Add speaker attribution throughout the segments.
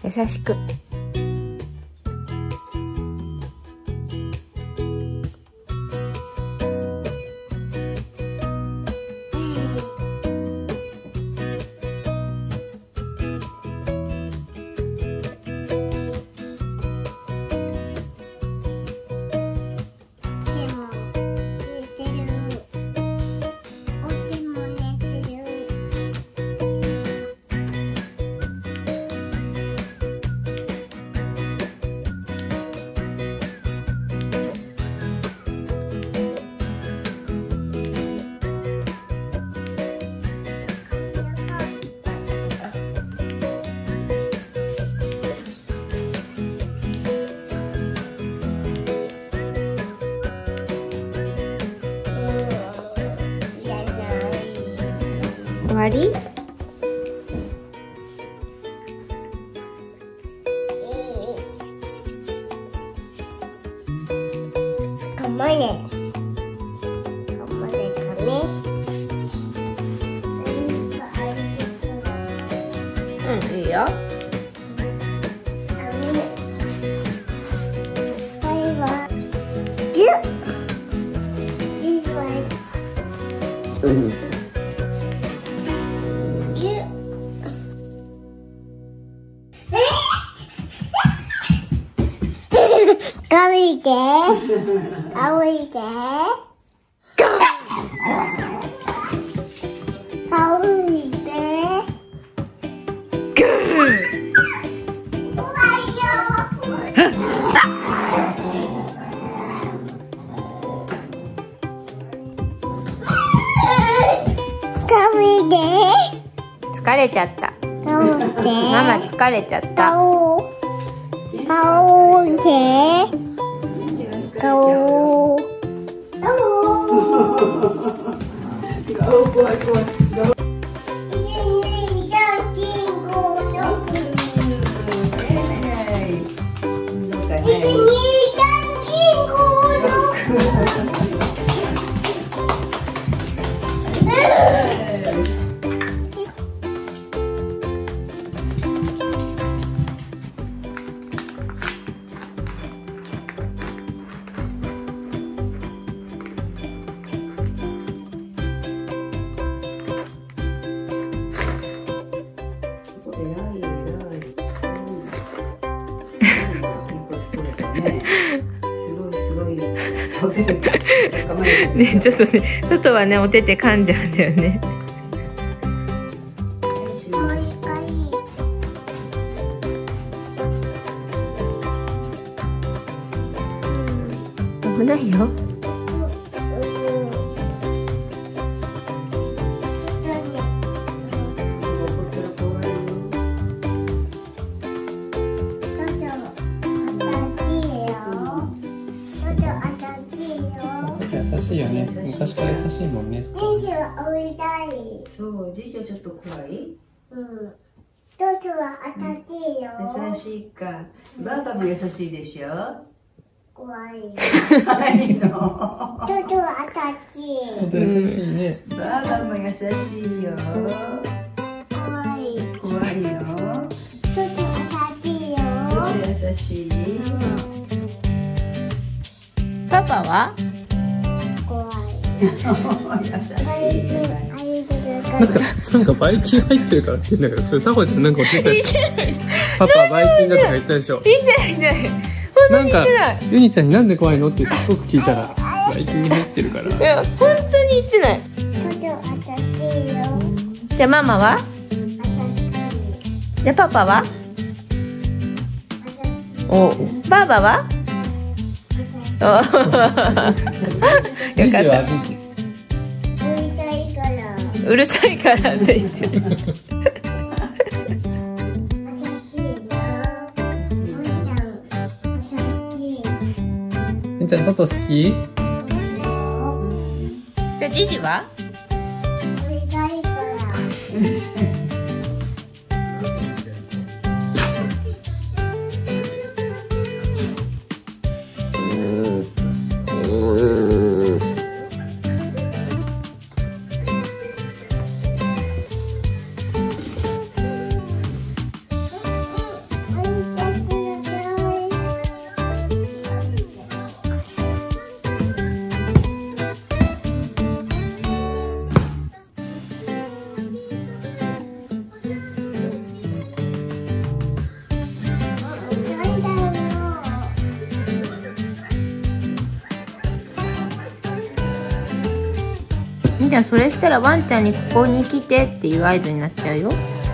Speaker 1: 優しく。終わり？
Speaker 2: 頑張れ。頑張れかね。
Speaker 1: うん、いいよ。
Speaker 2: これはギュッ。
Speaker 1: うん。
Speaker 2: かぶいて。あおいて。かぶいて。怖いよ。かぶいて。
Speaker 1: 疲れちゃった。
Speaker 2: かぶいて。
Speaker 1: ママ疲れちゃった。
Speaker 2: 顔で顔怖い怖い。
Speaker 1: ね、ちょっとね、外はね、お手手噛んじゃうんだよね。危ないよ。
Speaker 3: 優しいよね。昔から優しいもんね。
Speaker 2: ジジは追いたい。
Speaker 4: そう、ジジはちょっと怖い。
Speaker 2: うん。トトは当たってよ。
Speaker 4: 優しいか。バーバも優しいでしょ。
Speaker 2: 怖い。
Speaker 4: 怖いの。
Speaker 2: トトは当たって。
Speaker 3: 本当優しいね。
Speaker 4: バーバも優しいよ。
Speaker 2: 怖い。
Speaker 4: 怖いの。
Speaker 2: トト当たってよ。
Speaker 4: ちょっと優しい。
Speaker 1: パパは？
Speaker 2: 怖い。
Speaker 4: 優しいじゃない。
Speaker 3: なんかバイキン入ってるからって言うんだけど、それサホちゃんなんか言ってたでしょ。パパバイキンだとか言ったでしょ。
Speaker 1: 言ってない言ってない。本当に言ってない。
Speaker 3: ユニちゃんになんで怖いのってすごく聞いたらバイキンに入ってるから。
Speaker 1: いや、本当に言ってない。
Speaker 2: トト当たってよ。
Speaker 1: じゃあママは？
Speaker 2: 当たって
Speaker 1: じゃあパパは？お、バーバは？お
Speaker 3: ジジ
Speaker 1: よかった。
Speaker 3: はジジ。
Speaker 1: うるさいからって言ってる。
Speaker 3: ユニちゃん外好き？
Speaker 1: じゃあジジは？
Speaker 2: お
Speaker 1: んちゃんそれしたらワンちゃんにここに来てっていう合図になっちゃうよ。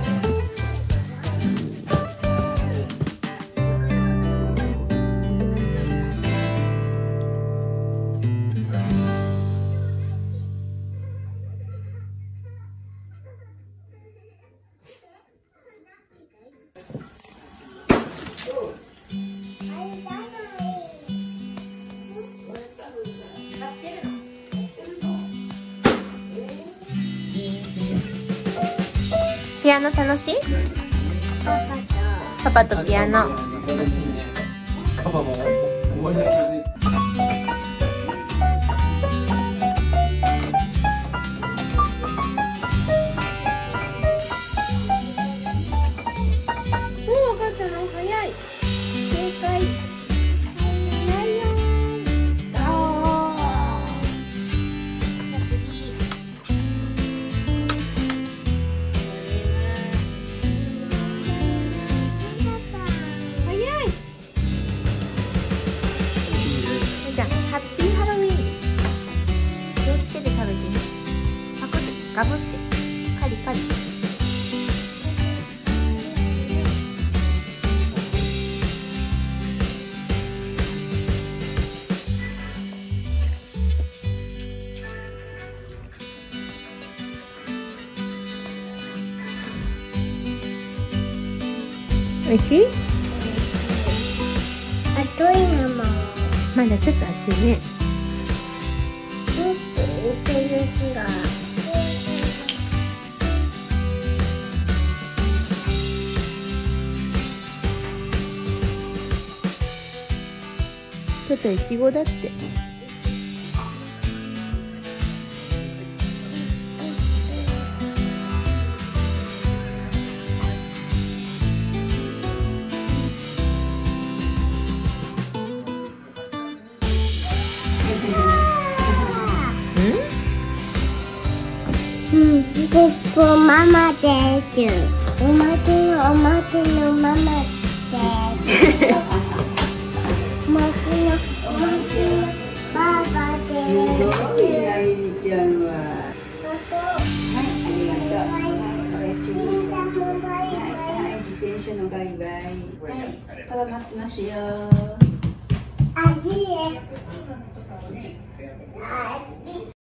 Speaker 1: ピアノ楽しい？パパとピアノ。
Speaker 3: パパも思い出で。
Speaker 2: お母ちゃん早い。正解。
Speaker 1: じゃあハッピーハロウィン。気をつけて食べてね。パクってガブってカリカリ。おいしい？
Speaker 2: 熱いのも。
Speaker 1: まだちょっと熱いね。ちょっといちごだって。
Speaker 2: ここママです。おまけのママです。おまけのパパです。
Speaker 4: すごいな、ゆりちゃんは。はい、ありがとう。はい、次。はい、自転車のバイバイ。はい、パパ待ってますよ。
Speaker 2: あっちへ。